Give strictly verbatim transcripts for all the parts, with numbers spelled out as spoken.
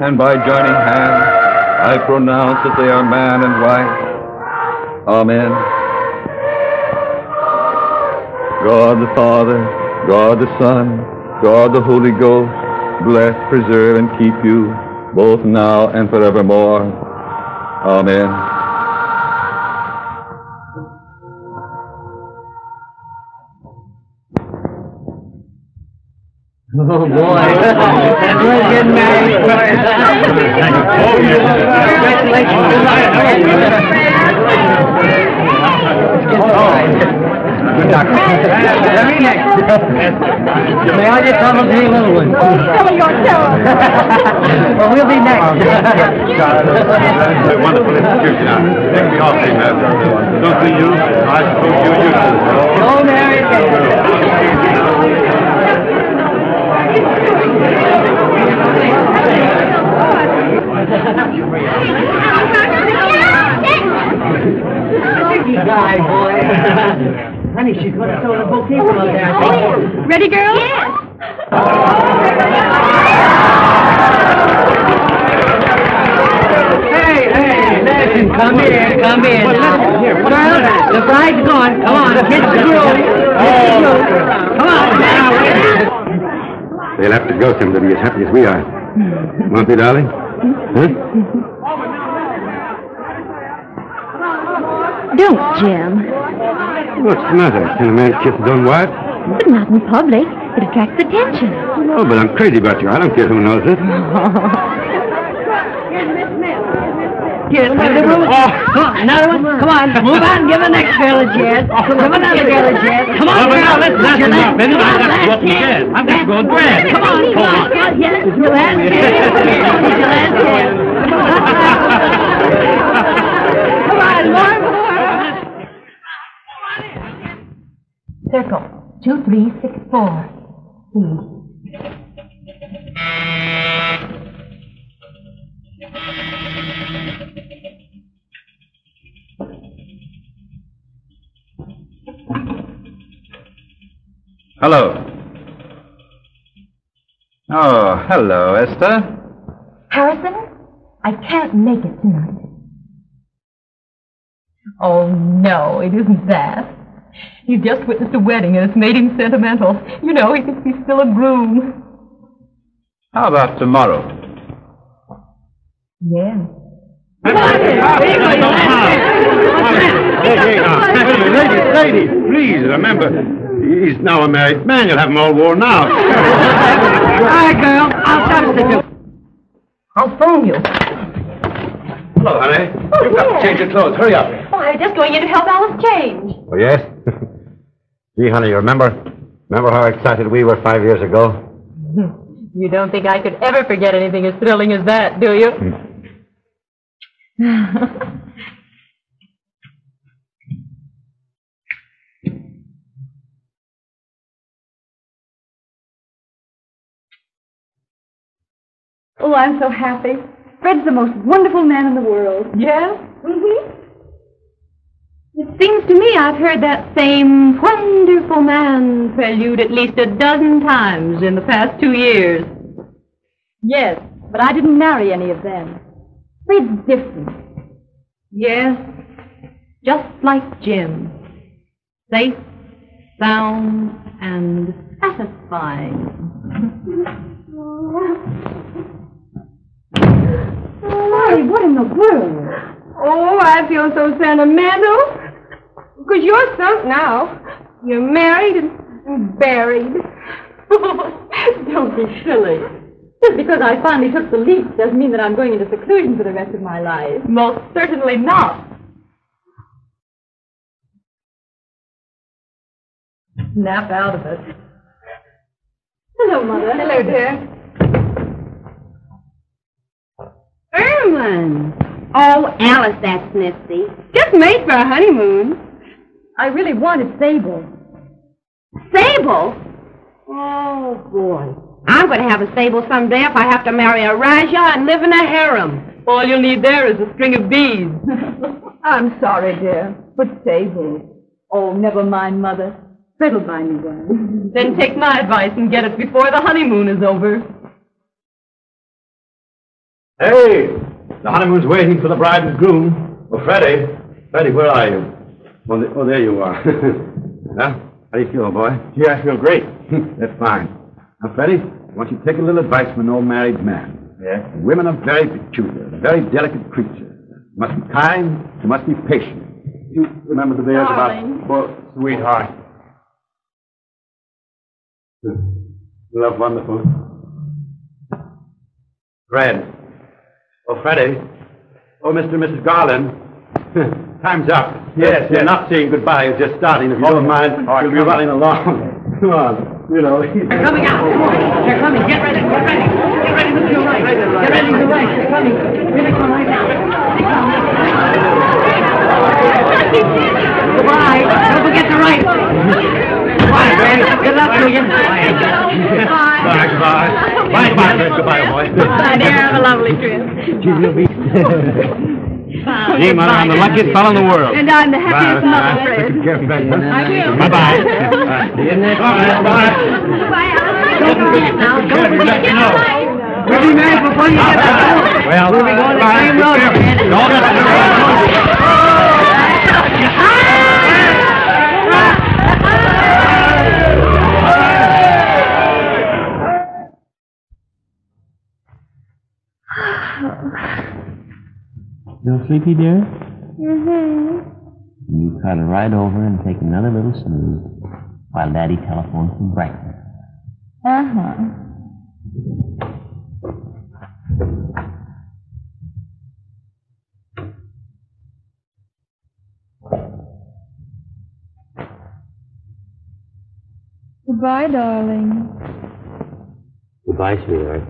and by joining hands, I pronounce that they are man and wife. Amen. God the Father, God the Son, God the Holy Ghost, bless, preserve, and keep you, both now and forevermore. Amen. Oh, boy. We're getting married, boy. Good luck. Very next. May I just have a three little one? Oh, some of your terror. Well, we'll be next. Wonderful institution. Now, take me off, man. Don't be you. I suppose you use it. Go married. Guy, boy. Honey, she's going to throw the bouquet from up there. Oh, ready, girl? Yes. Hey, hey, listen, come in, come in. Now. Well, the bride's gone. Come on, get the groom. Come on, now. They'll have to go some to be as happy as we are. Won't they, darling? Huh? Don't, Jim. What's the matter? Can a man kiss his own wife? But not in public. It attracts attention. No, but I'm crazy about you. I don't care who knows it. Yes, another one. Oh, another one. Come on, move on. Give the next girl a chance. Give another girl a chance. Come on, girl. Let's that's enough. Then I've got to go up again. I've got to go grab. Come on, come on. Yes, you last chance. You last chance. Come on, more, more. Circle. Two, three, six, four. Please. Hello. Oh, hello, Esther. Harrison, I can't make it tonight. Oh, no, it isn't that. He's just witnessed a wedding and it's made him sentimental. You know, he thinks he's still a groom. How about tomorrow? Yeah. Hey, hey, now, lady, lady, please remember, he's now a married man. You'll have him all worn out. All right, girl. I'll substitute. I'll phone you. Hello, honey. Oh, You've got yes. to change your clothes. Hurry up. Oh, I'm just going in to help Alice change. Oh, yes? Gee, honey, you remember? Remember how excited we were five years ago? You don't think I could ever forget anything as thrilling as that, do you? Oh, I'm so happy. Fred's the most wonderful man in the world. Yeah? Mm-hmm. It seems to me I've heard that same Wonderful man prelude at least a dozen times in the past two years. Yes, but I didn't marry any of them. Fred's different. Yes, just like Jim. Safe, sound, and satisfying. Why, what in the world? Oh, I feel so sentimental. Because you're sunk now. You're married and, and buried. Don't be silly. Just because I finally took the leap doesn't mean that I'm going into seclusion for the rest of my life. Most certainly not. Snap out of it. Hello, Mother. Hello, dear. Ermine. Oh, Alice, that's nifty. Just made for a honeymoon. I really wanted Sable. Sable? Oh, boy. I'm going to have a Sable someday if I have to marry a Rajah and live in a harem. All you'll need there is a string of beads. I'm sorry, dear, but Sable. Oh, never mind, Mother. Fred'll buy me one. Then take my advice and get it before the honeymoon is over. Hey, the honeymoon's waiting for the bride and groom. Oh, Freddie. Freddie, where are you? Oh, the, oh there you are. Huh? How do you feel, boy? Yeah, I feel great. That's fine. Now, Freddie, I want you to take a little advice from an old married man. Yeah? Women are very peculiar, very delicate creatures. You must be kind, you must be patient. You remember the bears Darling. about... Well, sweetheart. Love wonderful. Fred. Oh, Freddie. Oh, Mister and Missus Garlan. Time's up. Yes, you're yes. not saying goodbye. You're just starting. If you Oh, don't mind, oh, you'll be come running along. Come on. You know. They're coming out. They're coming. Get ready. Get ready. Get ready to your right. Get ready to your right. They're coming. Here they come right now. They come. Goodbye. Don't forget the right. Goodbye, man. Good luck to you. Bye. Bye, goodbye. Bye, bye, Fred. Goodbye, boy. Bye, dear. Have a lovely trip. Gee, you'll be... Bye. Gee, Mother, I'm the luckiest fellow in the world. And I'm the happiest mother, Fred. Take care, Fred. I will. Bye-bye. Bye. Bye. Bye. Don't forget now. Don't forget. You know. We'll be married before you get back. Well, We'll be going the same road. Don't get the road. Feel sleepy, dear? Mm-hmm. You try to ride over and take another little snooze while Daddy telephones from Brighton. Uh-huh. Goodbye, darling. Goodbye, sweetheart.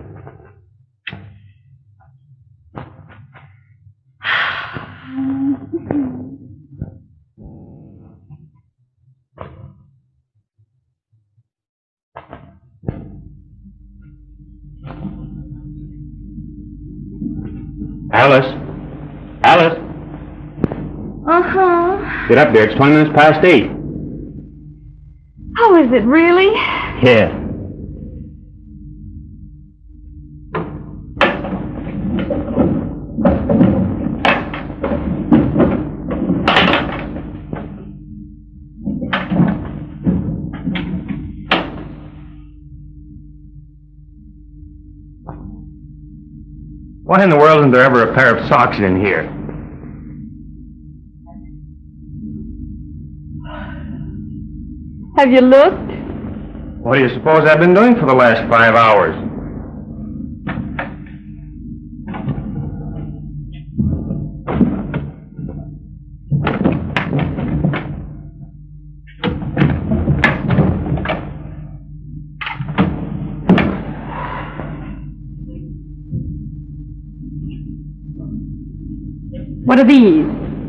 Alice. Alice. Uh-huh. Get up there. It's twenty minutes past eight. Oh, is it really? Yeah. Why in the world isn't there ever a pair of socks in here? Have you looked? What do you suppose I've been doing for the last five hours? What are these?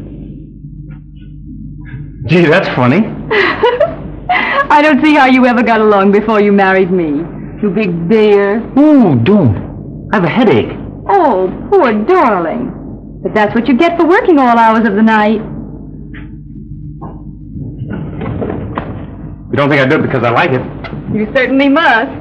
Gee, that's funny. I don't see how you ever got along before you married me. You big bear. Oh, don't. I have a headache. Oh, poor darling. But that's what you get for working all hours of the night. You don't think I do it because I like it? You certainly must.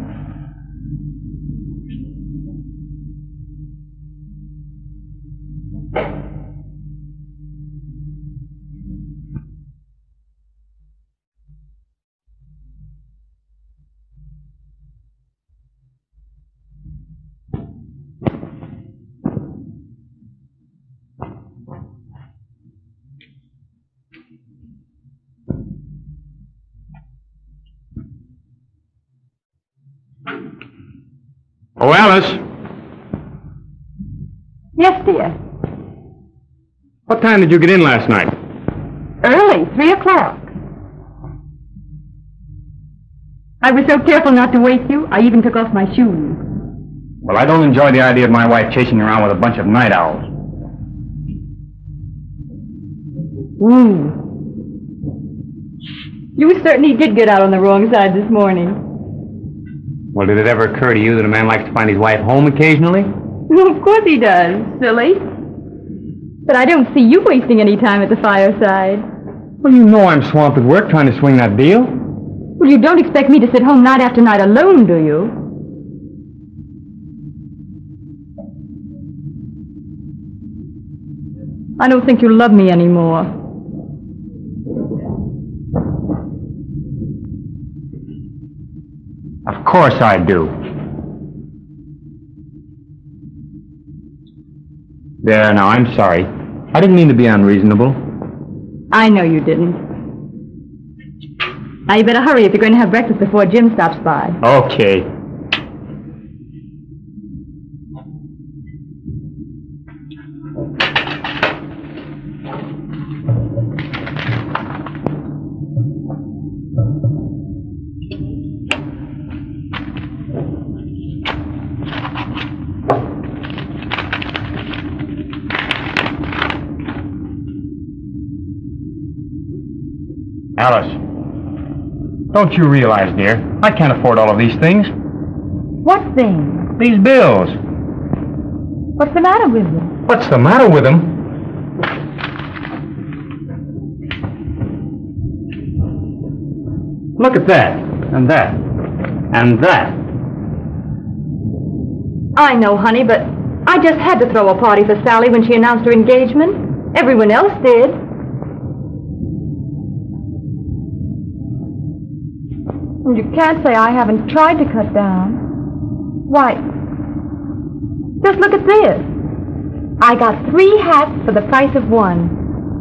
Oh, Alice. Yes, dear. What time did you get in last night? Early, three o'clock. I was so careful not to wake you, I even took off my shoes. Well, I don't enjoy the idea of my wife chasing around with a bunch of night owls. Ooh. You certainly did get out on the wrong side this morning. Well, did it ever occur to you that a man likes to find his wife home occasionally? Well, of course he does, silly. But I don't see you wasting any time at the fireside. Well, you know I'm swamped at work trying to swing that deal. Well, you don't expect me to sit home night after night alone, do you? I don't think you love me anymore. Of course I do. There, now, I'm sorry. I didn't mean to be unreasonable. I know you didn't. Now you better hurry if you're going to have breakfast before Jim stops by. Okay. Alice, don't you realize, dear, I can't afford all of these things. What thing? These bills. What's the matter with them? What's the matter with them? Look at that, and that, and that. I know, honey, but I just had to throw a party for Sally when she announced her engagement. Everyone else did. And you can't say I haven't tried to cut down. Why, just look at this. I got three hats for the price of one.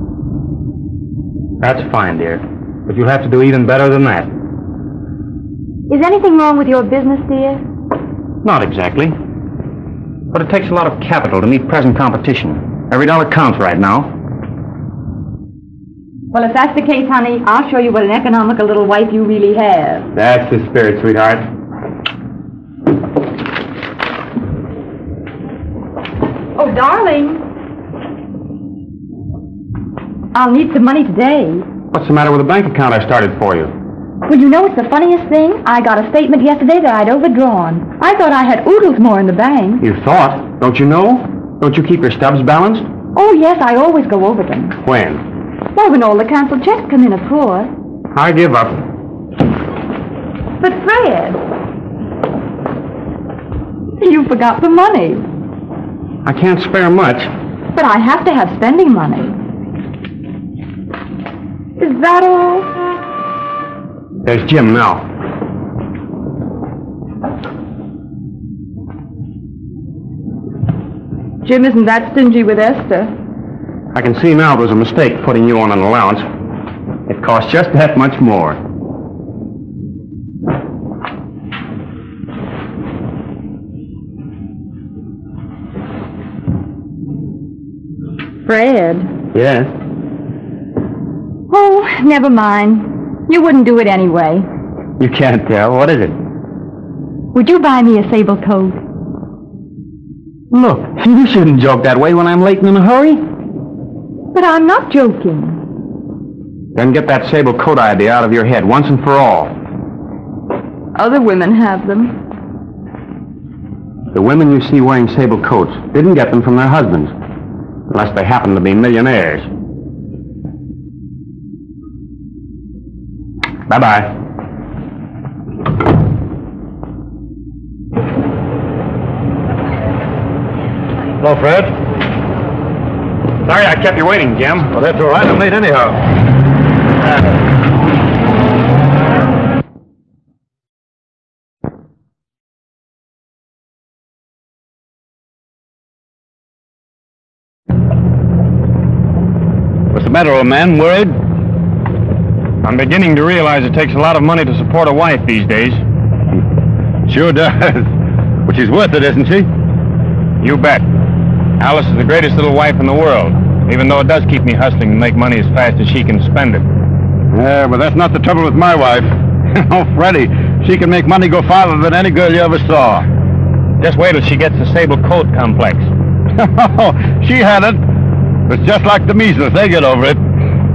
That's fine, dear. But you'll have to do even better than that. Is anything wrong with your business, dear? Not exactly. But it takes a lot of capital to meet present competition. Every dollar counts right now. Well, if that's the case, honey, I'll show you what an economical little wife you really have. That's the spirit, sweetheart. Oh, darling. I'll need some money today. What's the matter with the bank account I started for you? Well, you know what's the funniest thing? I got a statement yesterday that I'd overdrawn. I thought I had oodles more in the bank. You thought? Don't you know? Don't you keep your stubs balanced? Oh, yes, I always go over them. When? Well, when all the canceled checks come in, of course. I give up. But, Fred, you forgot the money. I can't spare much. But I have to have spending money. Is that all? There's Jim now. Jim isn't that stingy with Esther. I can see now it was a mistake putting you on an allowance. It cost just that much more. Fred. Yes? Oh, never mind. You wouldn't do it anyway. You can't tell. What is it? Would you buy me a sable coat? Look, you shouldn't joke that way when I'm late and in a hurry. But I'm not joking. Then get that sable coat idea out of your head once and for all. Other women have them. The women you see wearing sable coats didn't get them from their husbands, unless they happen to be millionaires. Bye-bye. Hello, Fred. Sorry I kept you waiting, Jim. Well, that's all right. I'm late anyhow. Uh, What's the matter, old man? Worried? I'm beginning to realize it takes a lot of money to support a wife these days. Sure does. But she's worth it, isn't she? You bet. Alice is the greatest little wife in the world, even though it does keep me hustling to make money as fast as she can spend it. Yeah, but that's not the trouble with my wife. Oh, Freddie, she can make money go farther than any girl you ever saw. Just wait till she gets the sable coat complex. Oh, she had it. It's just like the measles. They get over it.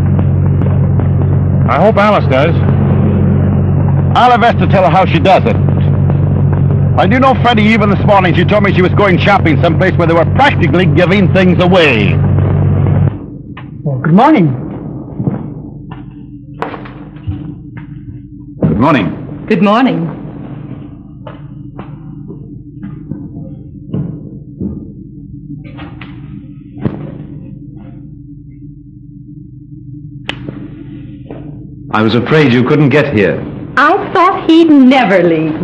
I hope Alice does. I'll have Esther tell her how she does it. And you know, Freddie, even this morning she told me she was going shopping someplace where they were practically giving things away. Well, good morning. Good morning. Good morning. I was afraid you couldn't get here. I thought he'd never leave.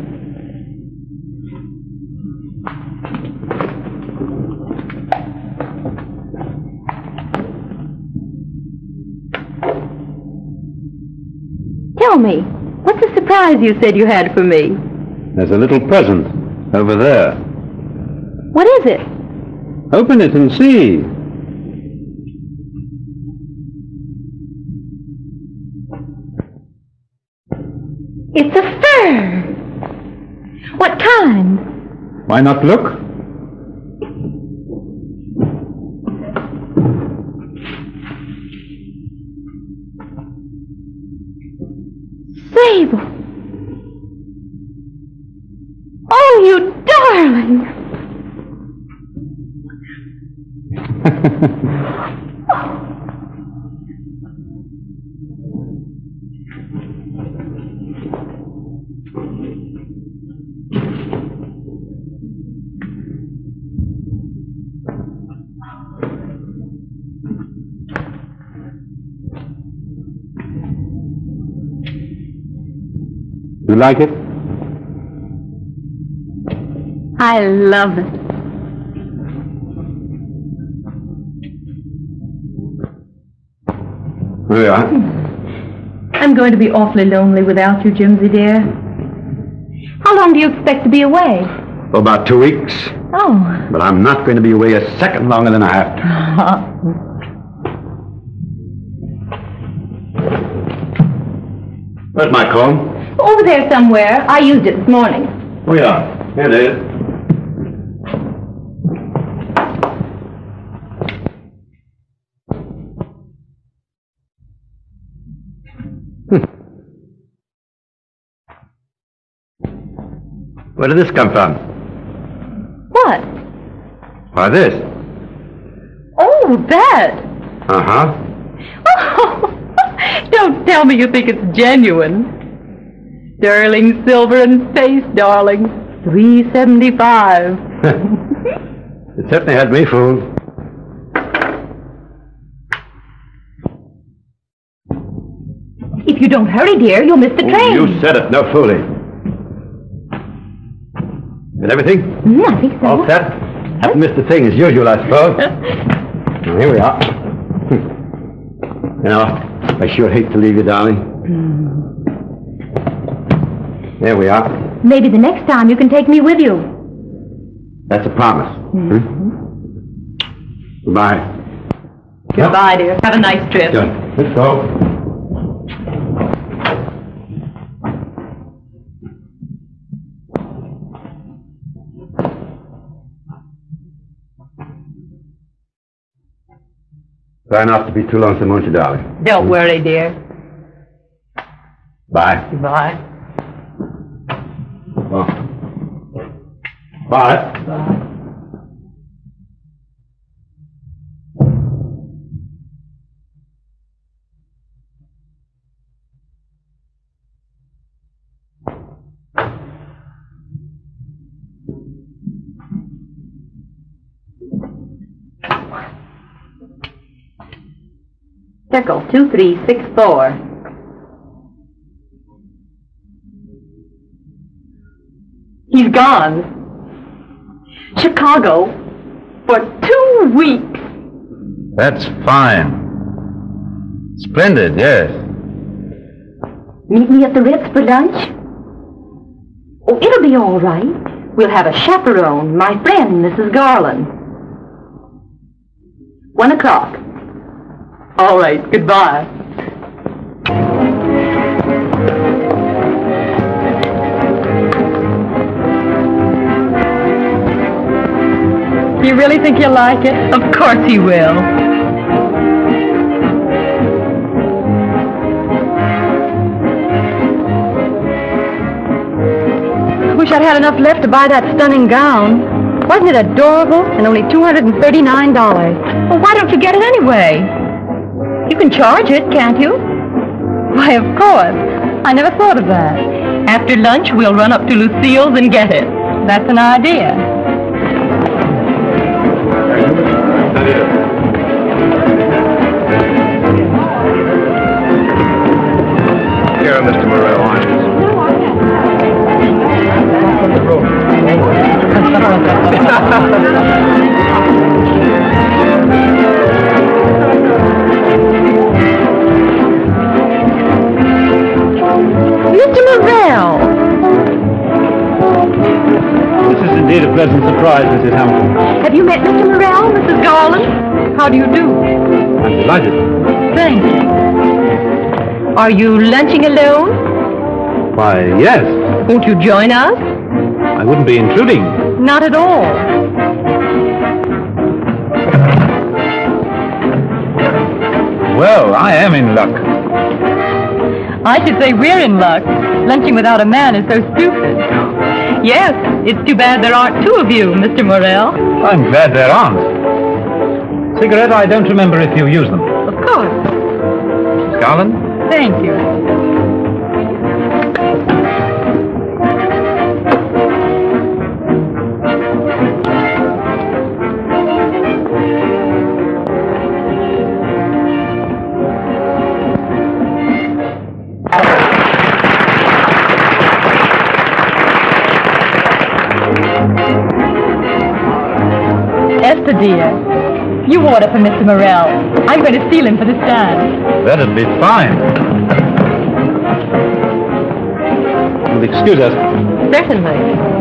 Tell me, what's the surprise you said you had for me? There's a little present over there. What is it? Open it and see. It's a fur. What kind? Why not look? Sable. Oh, you darling. You like it? I love it. Here we are. I'm going to be awfully lonely without you, Jimsy dear. How long do you expect to be away? For about two weeks. Oh. But I'm not going to be away a second longer than I have to. Where's my comb? Over there somewhere. I used it this morning. Oh, yeah. Here it is. Where did this come from? What? Why, this. Oh, that. Uh-huh. Oh, don't tell me you think it's genuine. Sterling silver and face, darling. three seventy-five. It certainly had me fooled. If you don't hurry, dear, you'll miss the train. Oh, you said it. No fooling. Is everything? Mm, I think so. All set? Haven't missed a thing as usual, I suppose. Well, here we are. You know, I sure hate to leave you, darling. Mm. There we are. Maybe the next time you can take me with you. That's a promise. Mm-hmm. Hmm? Goodbye. Goodbye, dear. Have a nice trip. Done. Let's go. Try not to be too lonesome, won't you, darling? Don't worry, dear. Bye. Goodbye. Oh. Bye. Bye. Circle two three six four. He's gone. Chicago for two weeks. That's fine. Splendid, yes. Meet me at the Ritz for lunch? Oh, it'll be all right. We'll have a chaperone, my friend, Missus Garlan. One o'clock. All right, goodbye. You really think he'll like it? Of course he will. I wish I'd had enough left to buy that stunning gown. Wasn't it adorable? And only two hundred thirty-nine dollars. Well, why don't you get it anyway? You can charge it, can't you? Why, of course. I never thought of that. After lunch, we'll run up to Lucille's and get it. That's an idea. care of Mister Morrell. Mister Morrell! This is indeed a pleasant surprise, Missus Hamilton. Have you met Mister Morrell, Missus Garlan? How do you do? I'm delighted. Thank you. Are you lunching alone? Why, yes. Won't you join us? I wouldn't be intruding. Not at all. Well, I am in luck. I should say we're in luck. Lunching without a man is so stupid. Yes, it's too bad there aren't two of you, Mister Morrell. I'm glad there aren't. Cigarette, I don't remember if you use them. Of course. Miss Garlan? Thank you. Esther, dear, you order for Mister Morrell. I'm going to steal him for the stand. That'd be fine. You'll excuse us. Certainly.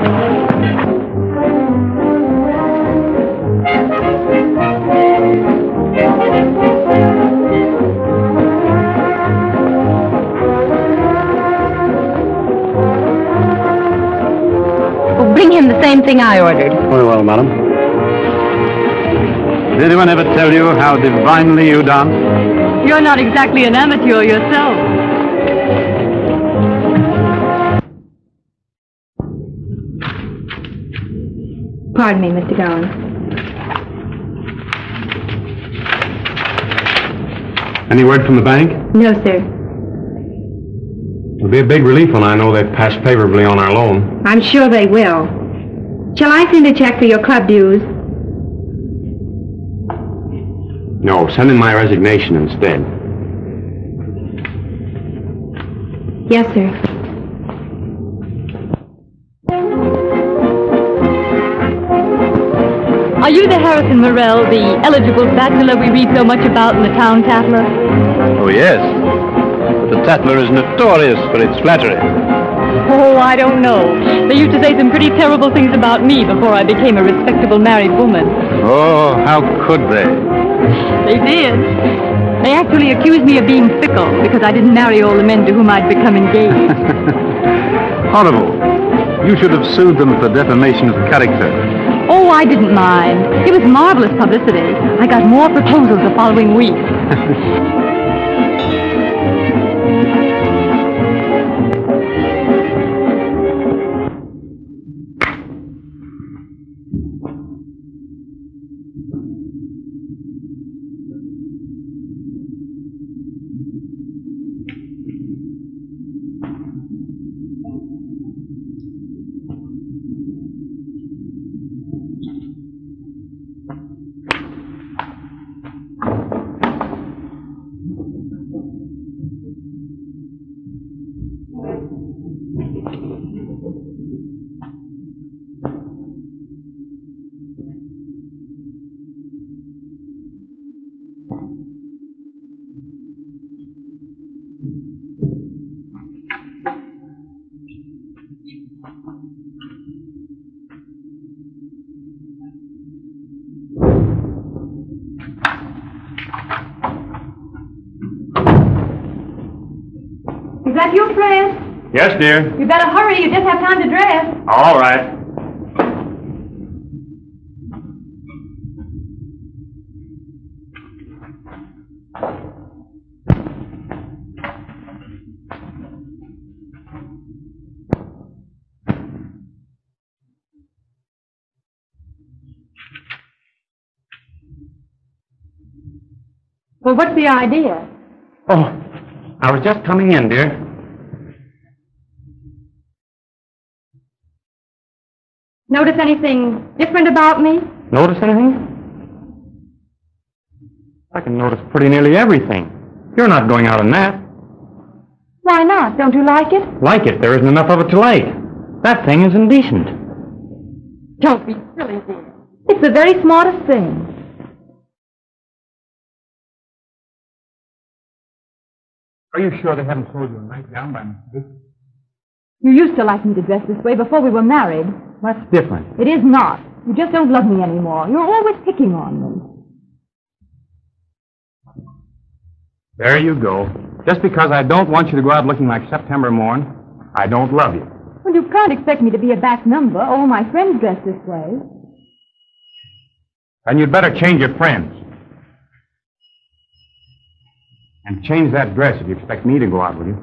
Well, bring him the same thing I ordered. Very well, madam. Did anyone ever tell you how divinely you dance? You're not exactly an amateur yourself. Pardon me, Mister Garlan. Any word from the bank? No, sir. It'll be a big relief when I know they've passed favorably on our loan. I'm sure they will. Shall I send a check for your club dues? No, send in my resignation instead. Yes, sir. Are you the Harrison Morrell, the eligible bachelor we read so much about in the town Tatler? Oh, yes. But the Tatler is notorious for its flattery. Oh, I don't know. They used to say some pretty terrible things about me before I became a respectable married woman. Oh, how could they? They did. They actually accused me of being fickle because I didn't marry all the men to whom I'd become engaged. Horrible. You should have sued them for defamation of character. Oh, I didn't mind. It was marvelous publicity. I got more proposals the following week. Is that your dress? Yes, dear. You better hurry. You just have time to dress. All right. Well, what's the idea? Oh, I was just coming in, dear. Notice anything different about me? Notice anything? I can notice pretty nearly everything. You're not going out in that. Why not? Don't you like it? Like it? There isn't enough of it to like. That thing is indecent. Don't be silly, dear. It's the very smartest thing. Are you sure they haven't sold you a nightgown by mistake? You used to like me to dress this way before we were married. That's different. It is not. You just don't love me anymore. You're always picking on me. There you go. Just because I don't want you to go out looking like September morn, I don't love you. Well, you can't expect me to be a back number. All my friends dress this way. Then you'd better change your friends. And change that dress if you expect me to go out with you.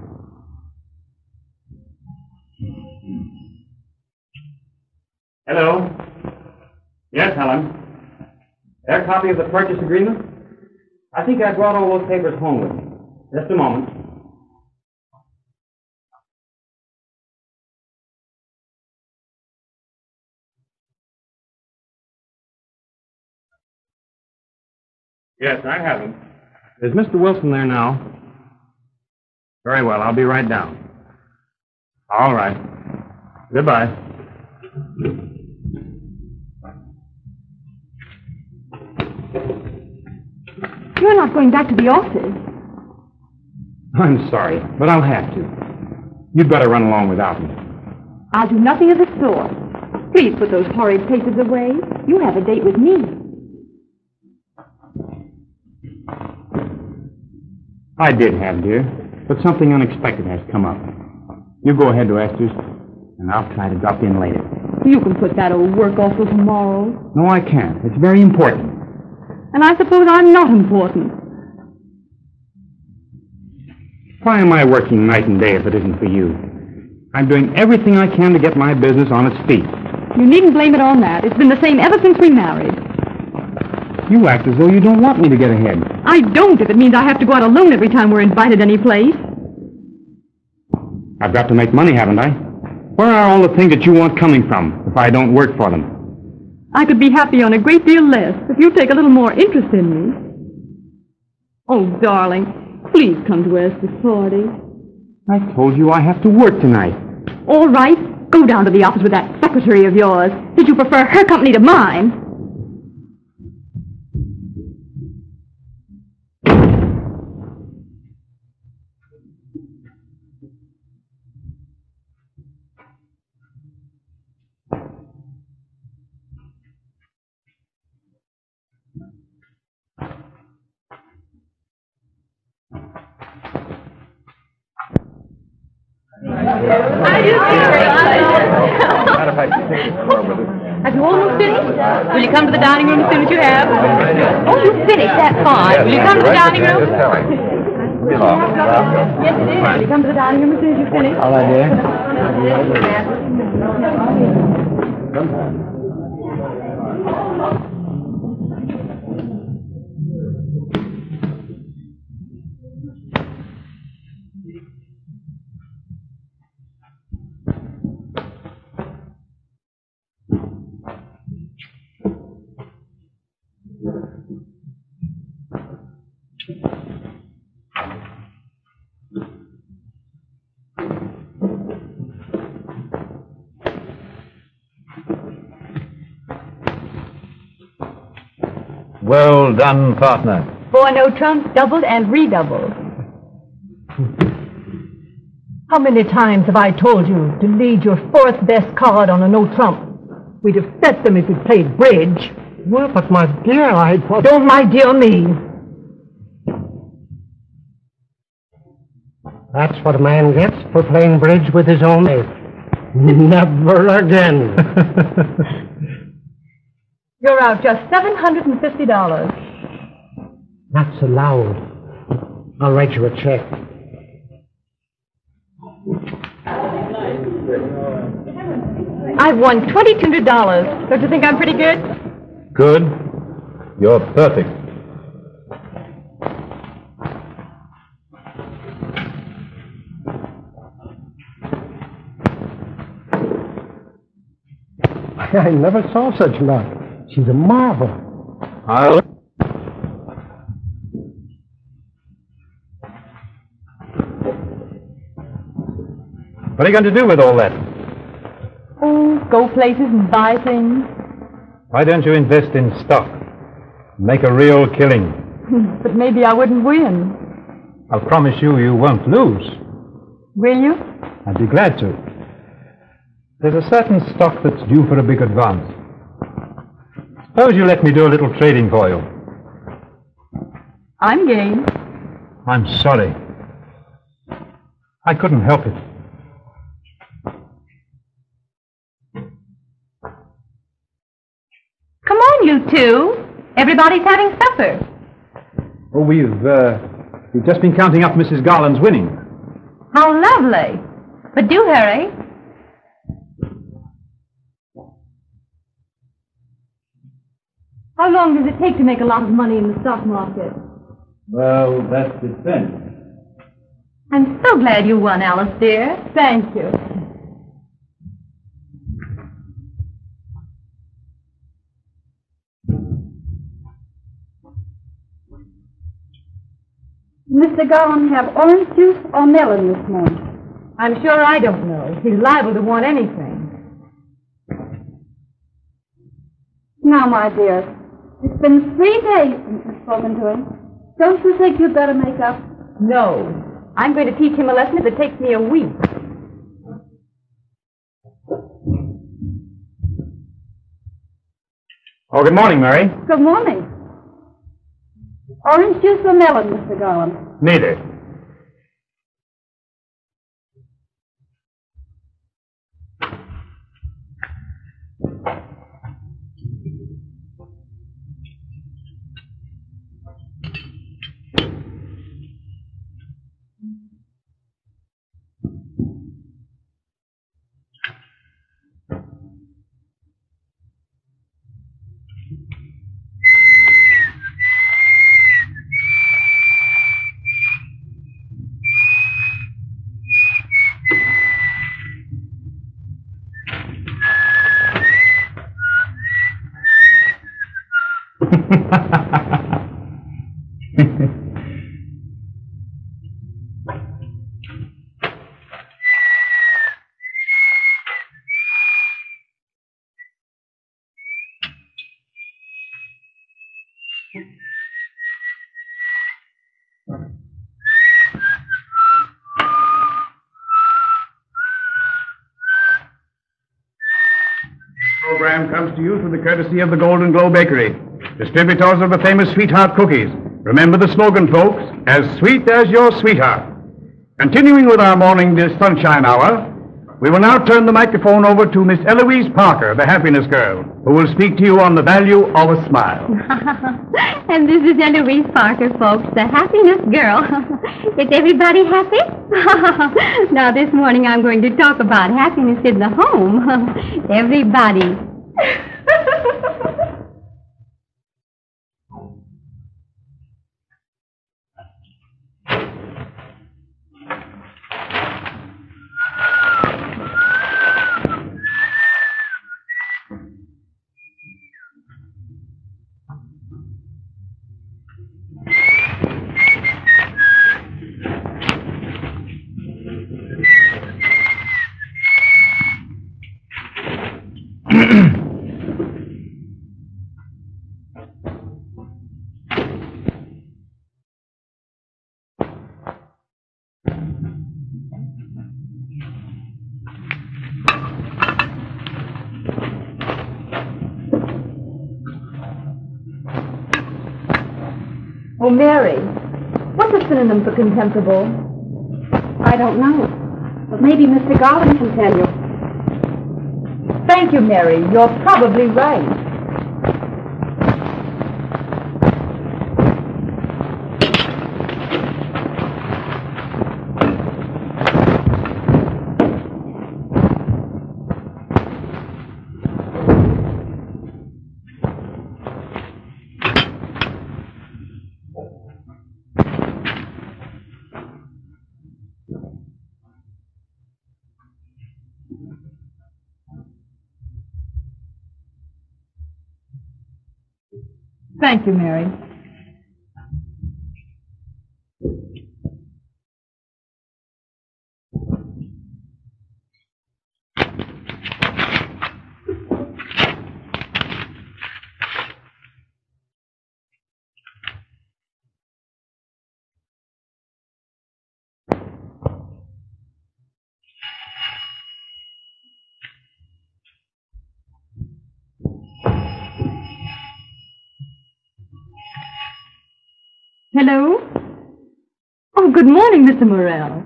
Hello. Yes, Helen. Their copy of the purchase agreement? I think I brought all those papers home with me. Just a moment. Yes, I have them. Is Mister Wilson there now? Very well, I'll be right down. All right. Goodbye. You're not going back to the office. I'm sorry, but I'll have to. You'd better run along without me. I'll do nothing of the sort. Please put those horrid papers away. You have a date with me. I did have, dear, but something unexpected has come up. You go ahead to Esther's, and I'll try to drop in later. You can put that old work off till tomorrow. No, I can't. It's very important. And I suppose I'm not important. Why am I working night and day if it isn't for you? I'm doing everything I can to get my business on its feet. You needn't blame it on that. It's been the same ever since we married. You act as though you don't want me to get ahead. I don't if it means I have to go out alone every time we're invited any place. I've got to make money, haven't I? Where are all the things that you want coming from if I don't work for them? I could be happy on a great deal less if you take a little more interest in me. Oh, darling, please come to Esther's party. I told you I have to work tonight. All right, go down to the office with that secretary of yours. Did you prefer her company to mine? Have you almost finished? Will you come to the dining room as soon as you have? Oh, you finished. That's fine. Will you come to the dining room? Yes, it is. Will you come to the dining room as soon as you finish? All right, dear. Well done, partner. Boy, no trumps, doubled and redoubled. How many times have I told you to lead your fourth best card on a no trump? We'd have set them if we played bridge. Well, but my dear, I thought... Don't my dear me. That's what a man gets for playing bridge with his own mate. Never again. You're out just seven hundred fifty dollars. That's allowed. I'll write you a check. I've won twenty-two hundred dollars. Don't you think I'm pretty good? Good. You're perfect. I never saw such luck. She's a marvel. I'll... What are you going to do with all that? Oh, go places and buy things. Why don't you invest in stock? Make a real killing. But maybe I wouldn't win. I'll promise you you won't lose. Will you? I'd be glad to. There's a certain stock that's due for a big advance. Suppose you let me do a little trading for you. I'm game. I'm sorry. I couldn't help it. Come on, you two. Everybody's having supper. Oh, we've, uh, we've just been counting up Missus Garland's winnings. How lovely. But do hurry. How long does it take to make a lot of money in the stock market? Well, that depends. I'm so glad you won, Alice, dear. Thank you. Mister Garlan have orange juice or melon this morning? I'm sure I don't know. He's liable to want anything. Now, my dear, it's been three days since I've spoken to him. Don't you think you'd better make up? No. I'm going to teach him a lesson if it takes me a week. Oh, good morning, Mary. Good morning. Orange juice or melon, Mister Garland? Neither. Program comes to you through the courtesy of the Golden Glow Bakery, distributors of the famous Sweetheart cookies. Remember the slogan, folks, as sweet as your sweetheart. Continuing with our morning sunshine hour, we will now turn the microphone over to Miss Eloise Parker, the happiness girl, who will speak to you on the value of a smile. And this is Eloise Parker, folks, the happiness girl. Is everybody happy? Now, this morning I'm going to talk about happiness in the home. Everybody. Oh, Mary, what's a synonym for contemptible? I don't know. But maybe Mister Garland can tell you. Thank you, Mary. You're probably right. Thank you, Mary. Hello? Oh, good morning, Mister Morrell.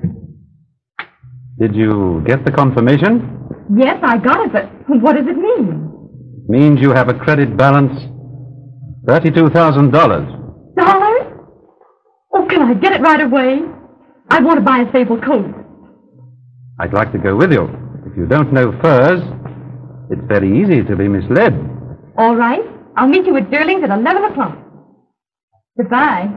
Did you get the confirmation? Yes, I got it, but what does it mean? Means you have a credit balance thirty-two thousand dollars. Dollars? Oh, can I get it right away? I want to buy a sable coat. I'd like to go with you. If you don't know furs, it's very easy to be misled. All right. I'll meet you at Durling's at eleven o'clock. Goodbye.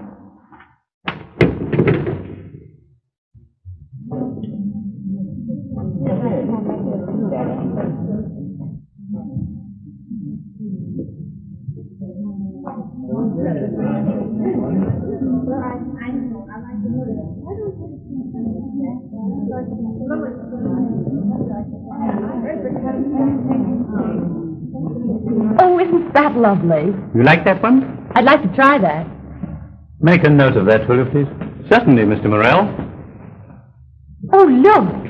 Oh, isn't that lovely? You like that one? I'd like to try that. Make a note of that, will you, please? Certainly, Mister Morrell. Oh, look.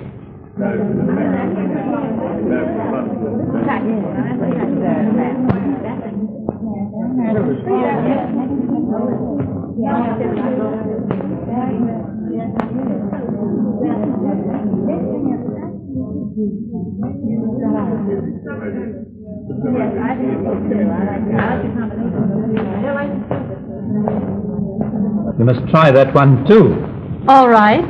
You must try that one, too. All right.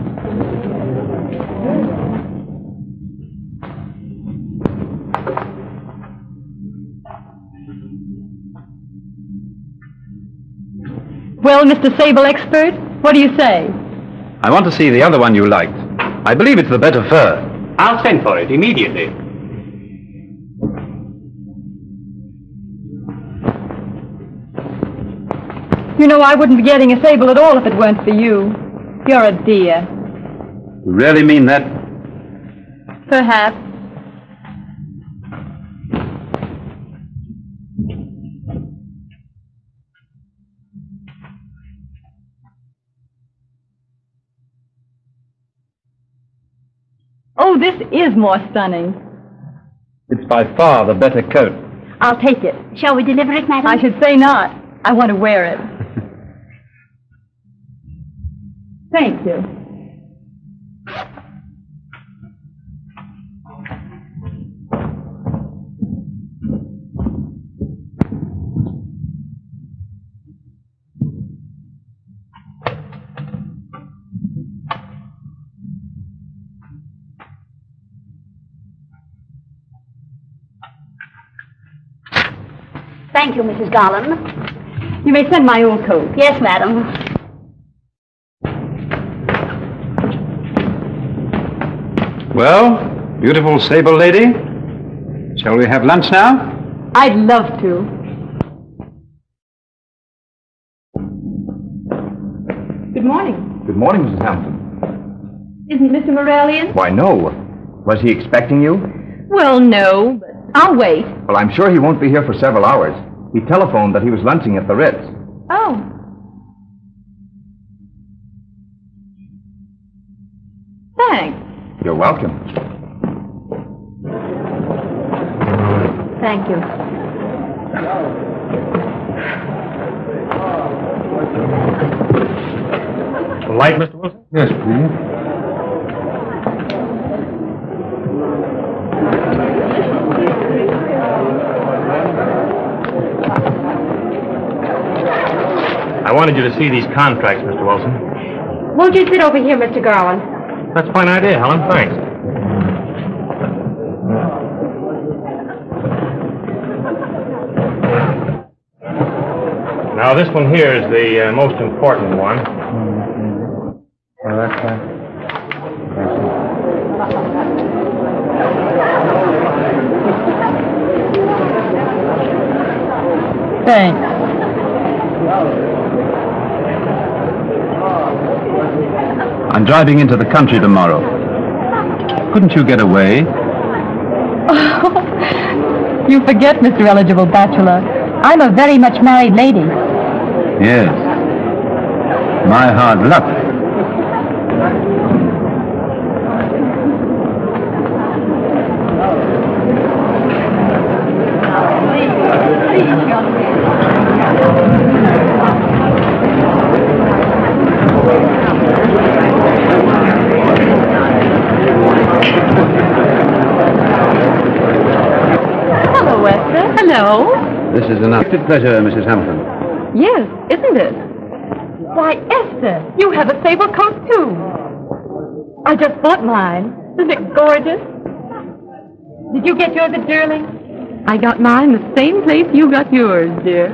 Well, Mister Sable Expert, what do you say? I want to see the other one you liked. I believe it's the better fur. I'll send for it immediately. You know, I wouldn't be getting a sable at all if it weren't for you. You're a dear. You really mean that? Perhaps. Oh, this is more stunning. It's by far the better coat. I'll take it. Shall we deliver it, madam? I should say not. I want to wear it. Thank you. Thank you, Missus Garlan. You may send my old coat. Yes, madam. Well, beautiful sable lady, shall we have lunch now? I'd love to. Good morning. Good morning, Missus Hamilton. Isn't Mister Morrell in? Why, no. Was he expecting you? Well, no, but I'll wait. Well, I'm sure he won't be here for several hours. He telephoned that he was lunching at the Ritz. Oh. Thanks. You're welcome. Thank you. Light, Mister Wilson? Yes, please. I wanted you to see these contracts, Mister Wilson. Won't you sit over here, Mister Garlan? That's a fine idea, Helen. Thanks. Now, this one here is the uh, most important one. Oh, that's fine. Thanks. I'm driving into the country tomorrow. Couldn't you get away? Oh, you forget, Mister Eligible Bachelor. I'm a very much married lady. Yes. My hard luck. This is an unexpected pleasure, Missus Hamilton. Yes, isn't it? Why, Esther, you have a sable coat, too. I just bought mine. Isn't it gorgeous? Did you get yours at Durling? I got mine the same place you got yours, dear.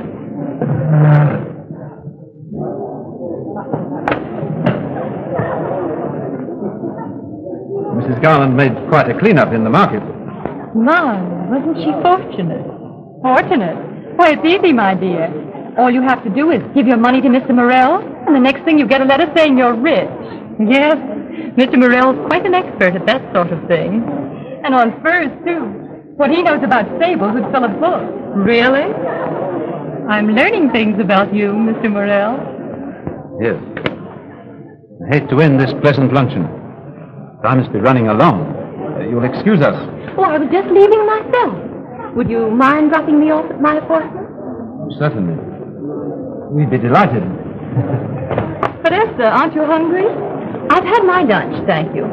Missus Garland made quite a clean-up in the market. My, wasn't she fortunate? Fortunate? Why, it's easy, my dear. All you have to do is give your money to Mister Morrell, and the next thing you get a letter saying you're rich. Yes, Mister Morrell's quite an expert at that sort of thing. And on furs, too. What he knows about sables would fill a book. Really? I'm learning things about you, Mister Morrell. Yes. I hate to end this pleasant luncheon. I must be running along. Uh, you'll excuse us. Oh, I was just leaving myself. Would you mind dropping me off at my apartment? Certainly. We'd be delighted. But Esther, aren't you hungry? I've had my lunch, thank you.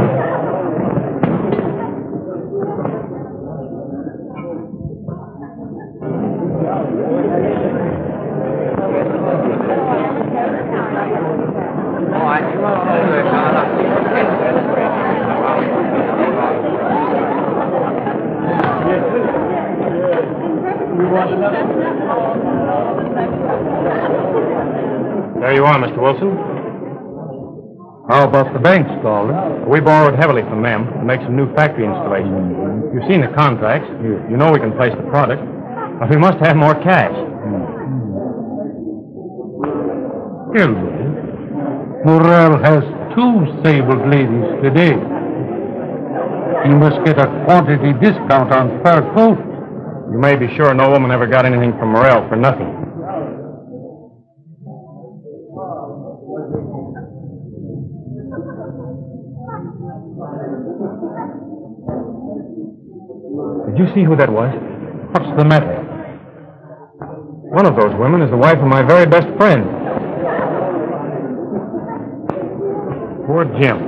There you are, Mister Wilson. How about the banks, Garlan? We borrowed heavily from them to make some new factory installations. You've seen the contracts. You, you know we can place the product. But we must have more cash. Kendall, Morrell has two sabled ladies today. He must get a quantity discount on fur coat. You may be sure no woman ever got anything from Morrell for nothing. Did you see who that was? What's the matter? One of those women is the wife of my very best friend. Poor Jim.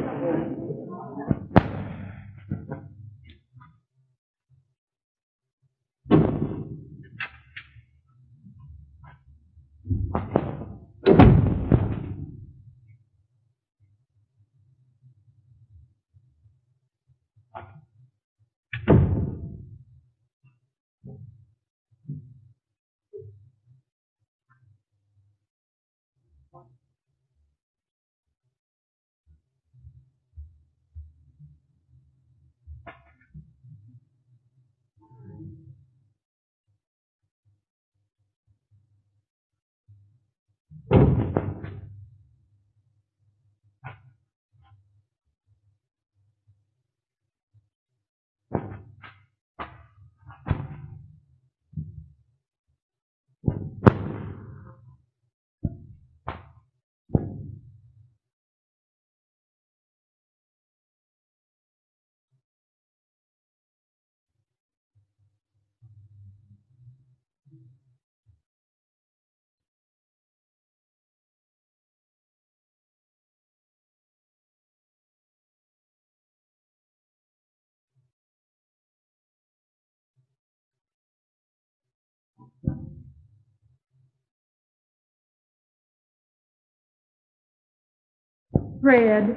Fred.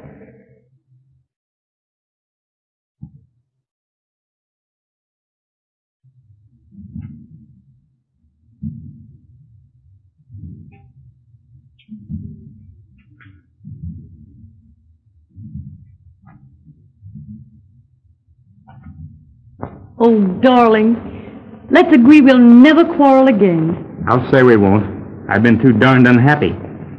Oh, darling, let's agree we'll never quarrel again. I'll say we won't. I've been too darned unhappy.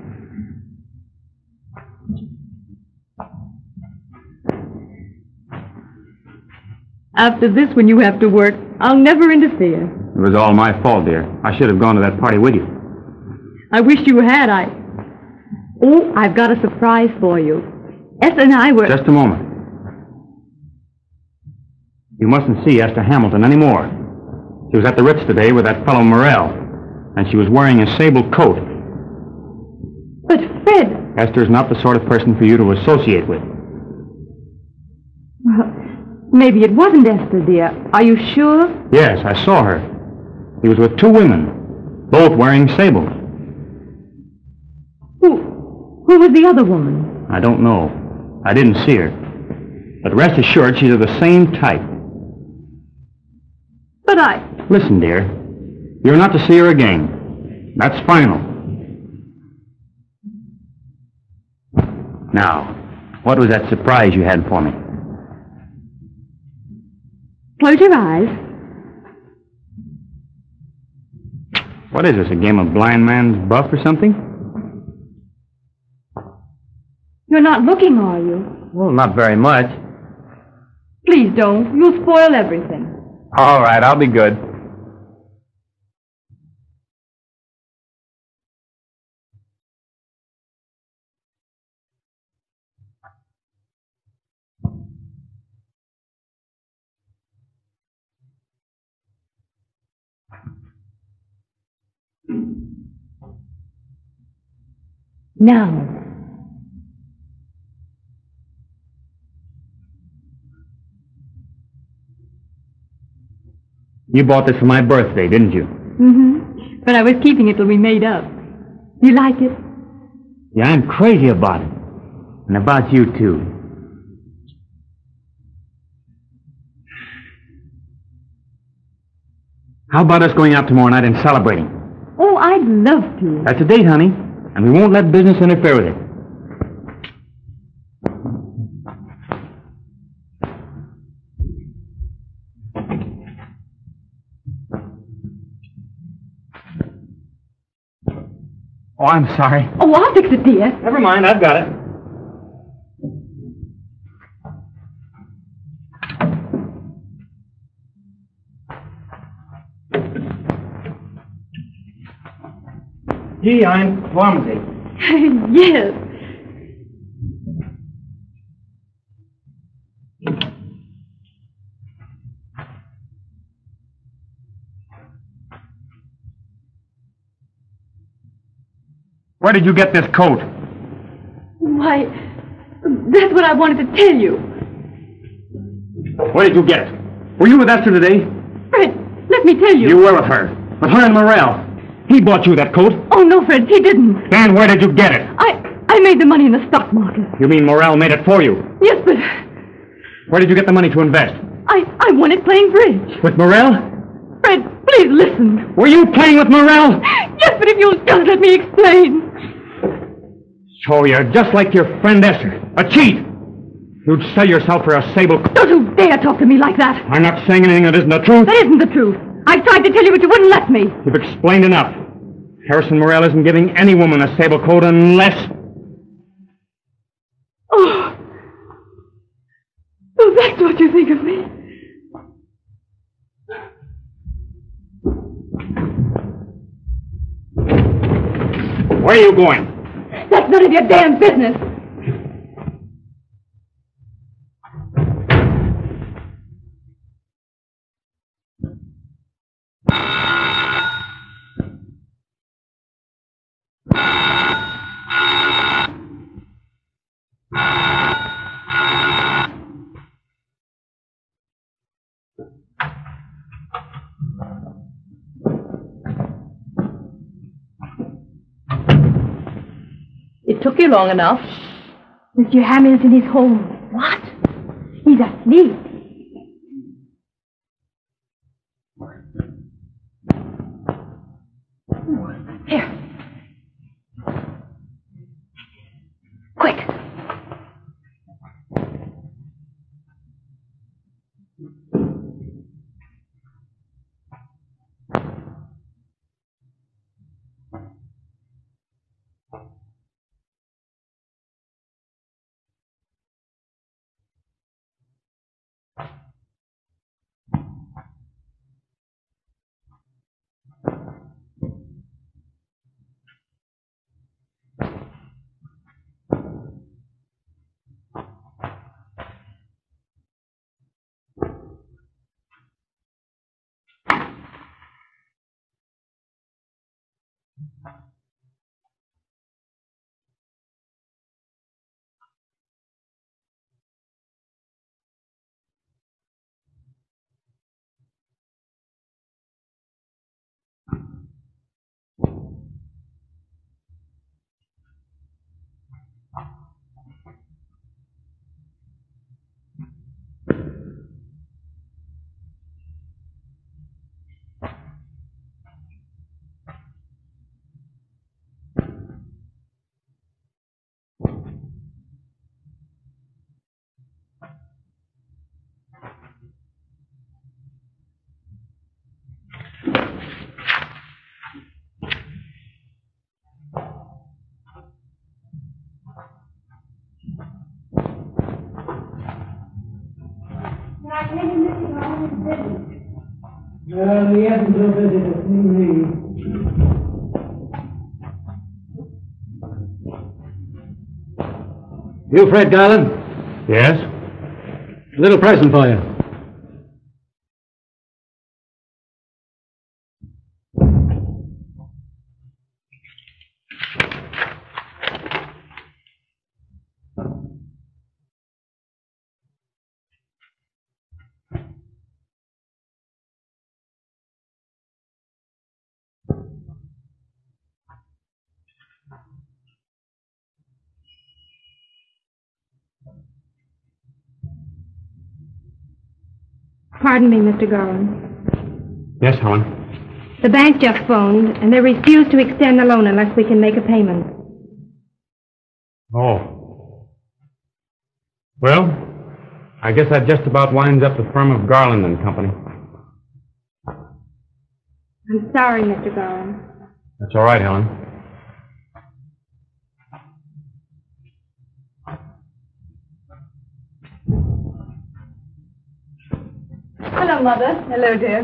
After this, when you have to work, I'll never interfere. It was all my fault, dear. I should have gone to that party with you. I wish you had. I... Oh, I've got a surprise for you. Esther and I were... Just a moment. You mustn't see Esther Hamilton anymore. She was at the Ritz today with that fellow Morrell, and she was wearing a sable coat. But, Fred... Esther's not the sort of person for you to associate with. Well, maybe it wasn't Esther, dear. Are you sure? Yes, I saw her. He was with two women, both wearing sables. Who? Who was the other woman? I don't know. I didn't see her. But rest assured, she's of the same type. But I... Listen, dear. You're not to see her again. That's final. Now, what was that surprise you had for me? Close your eyes. What is this, a game of blind man's buff or something? You're not looking, are you? Well, not very much. Please don't. You'll spoil everything. All right, I'll be good. Now. You bought this for my birthday, didn't you? Mm-hmm. But I was keeping it till we made up. You like it? Yeah, I'm crazy about it. And about you, too. How about us going out tomorrow night and celebrating? Oh, I'd love to. That's a date, honey. And we won't let business interfere with it. Oh, I'm sorry. Oh, I'll fix it, dear. Never mind, I've got it. Gee, I'm clumsy. Yes. Where did you get this coat? Why, that's what I wanted to tell you. Where did you get it? Were you with Esther today? Fred, let me tell you. You were with her. With her and Morrell. He bought you that coat. Oh, no, Fred, he didn't. Then where did you get it? I I made the money in the stock market. You mean Morrell made it for you? Yes, but... Where did you get the money to invest? I, I won it playing bridge. With Morrell? Fred, please listen. Were you playing with Morrell? Yes, but if you'll just let me explain. So you're just like your friend Esther. A cheat. You'd sell yourself for a sable... Don't you dare talk to me like that. I'm not saying anything that isn't the truth. That isn't the truth. I've tried to tell you, but you wouldn't let me. You've explained enough. Harrison Morrell isn't giving any woman a sable coat unless... Oh. So that's what you think of me. Where are you going? That's none of your damn business. It took you long enough. Mister Hamilton is home. What? He's asleep. Here. Quick. Well, the essence of it is a me. You, Fred Garlan? Yes? A little present for you. Pardon me, Mister Garlan. Yes, Helen? The bank just phoned, and they refuse to extend the loan unless we can make a payment. Oh. Well, I guess that just about winds up the firm of Garlan and Company. I'm sorry, Mister Garlan. That's all right, Helen. Hello, Mother. Hello, dear.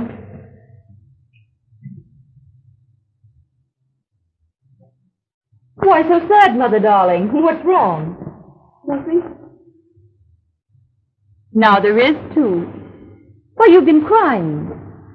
Why so sad, Mother, darling? What's wrong? Nothing. Now there is, too. Why, you've been crying.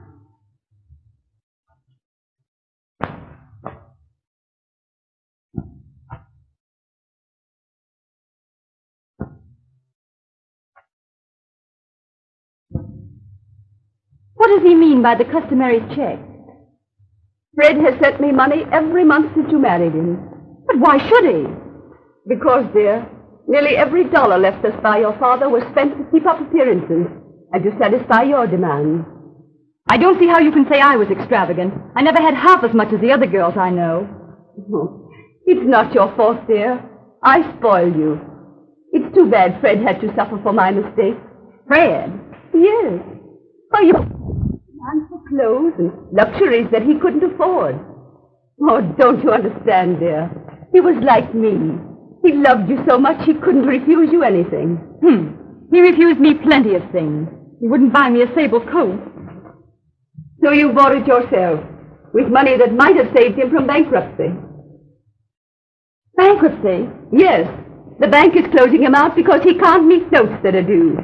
What does he mean by the customary check? Fred has sent me money every month since you married him. But why should he? Because, dear, nearly every dollar left us by your father was spent to keep up appearances and to satisfy your demands. I don't see how you can say I was extravagant. I never had half as much as the other girls I know. Oh, it's not your fault, dear. I spoiled you. It's too bad Fred had to suffer for my mistake. Fred? Yes. Oh, you... and for clothes and luxuries that he couldn't afford. Oh, don't you understand, dear? He was like me. He loved you so much he couldn't refuse you anything. Hmm. He refused me plenty of things. He wouldn't buy me a sable coat. So you bought it yourself, with money that might have saved him from bankruptcy. Bankruptcy? Yes. The bank is closing him out because he can't meet notes that are due.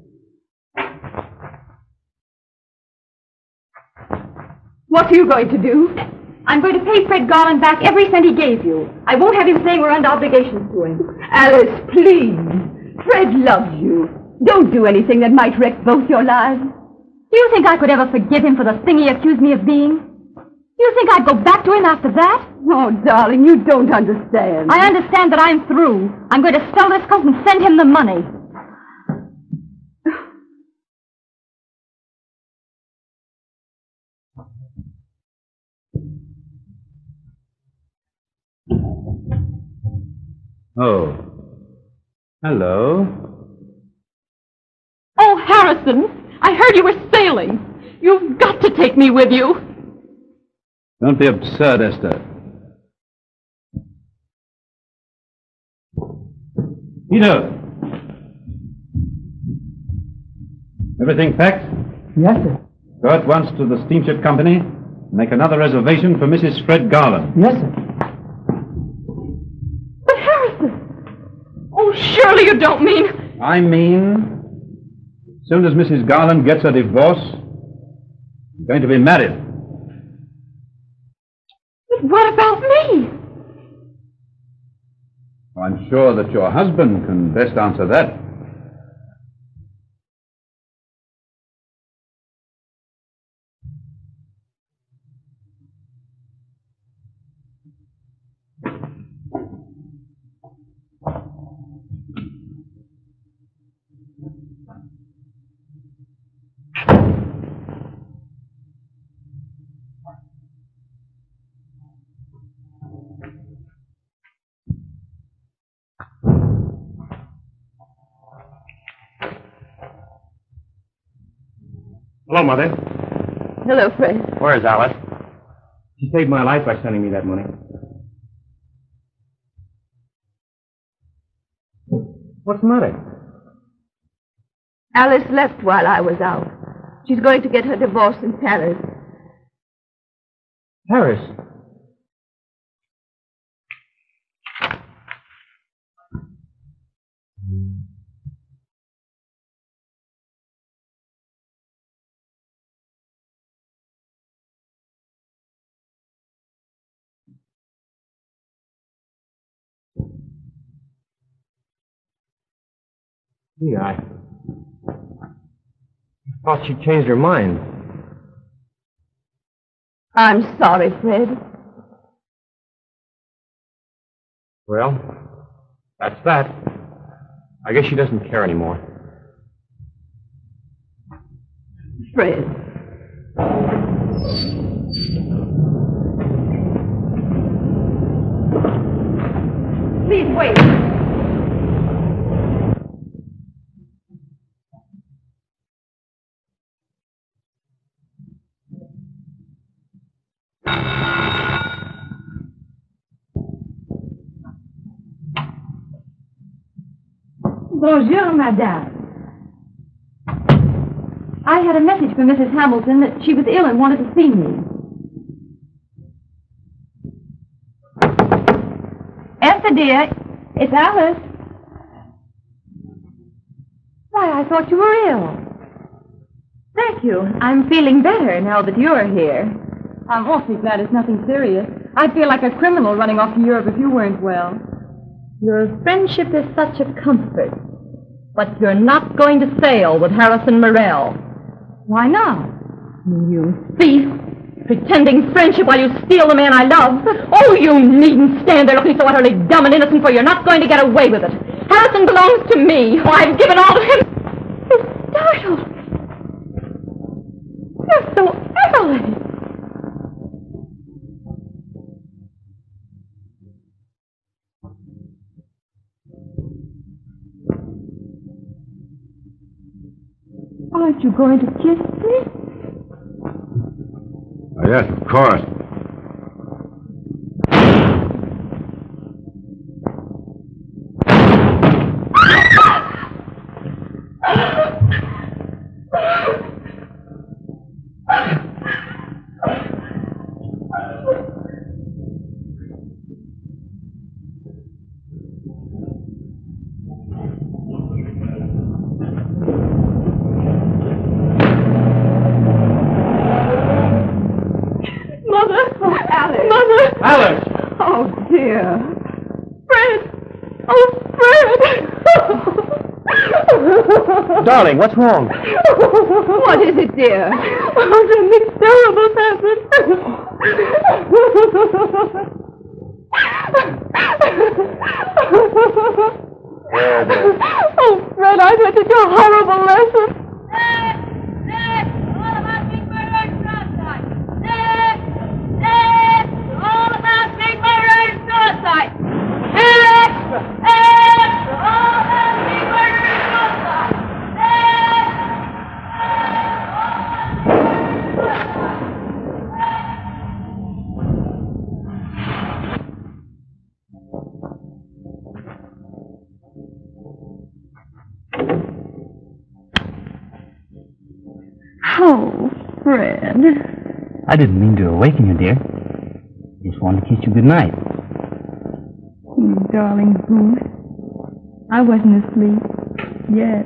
What are you going to do? I'm going to pay Fred Garlan back every cent he gave you. I won't have him saying we're under obligations to him. Alice, please. Fred loves you. Don't do anything that might wreck both your lives. Do you think I could ever forgive him for the thing he accused me of being? Do you think I'd go back to him after that? Oh, darling, you don't understand. I understand that I'm through. I'm going to sell this coat and send him the money. Oh. Hello. Oh, Harrison, I heard you were sailing. You've got to take me with you. Don't be absurd, Esther. Peter. Everything packed? Yes, sir. Go at once to the steamship company. Make another reservation for Missus Fred Garlan. Yes, sir. But Harrison! Oh, surely you don't mean... I mean, as soon as Missus Garlan gets a divorce, I'm going to be married. But what about me? I'm sure that your husband can best answer that. Hello, Mother. Hello, Fred. Where's Alice? She saved my life by sending me that money. What's the matter? Alice left while I was out. She's going to get her divorce in Paris. Paris? Yeah, I thought she changed her mind. I'm sorry, Fred. Well, that's that. I guess she doesn't care anymore. Fred. Please wait. Bonjour, madame. I had a message from Missus Hamilton that she was ill and wanted to see me. Esther, dear, it's Alice. Why, I thought you were ill. Thank you. I'm feeling better now that you're here. I'm awfully glad it's nothing serious. I'd feel like a criminal running off to Europe if you weren't well. Your friendship is such a comfort. But you're not going to sail with Harrison Morrell. Why not? You thief! Pretending friendship while you steal the man I love. Oh, you needn't stand there looking so utterly dumb and innocent, for you're not going to get away with it. Harrison belongs to me. Oh, I've given all to him. You're startled. You're so early. Aren't you going to kiss me? Oh, yes, of course. Alice! Oh, dear. Fred! Oh, Fred! Darling, what's wrong? What is it, dear? Oh, something terrible's happened. Oh, Fred, I've had such a horrible lesson. Oh, Fred. I didn't mean to awaken you, dear. Just wanted to kiss you good night. You darling goose. I wasn't asleep yet.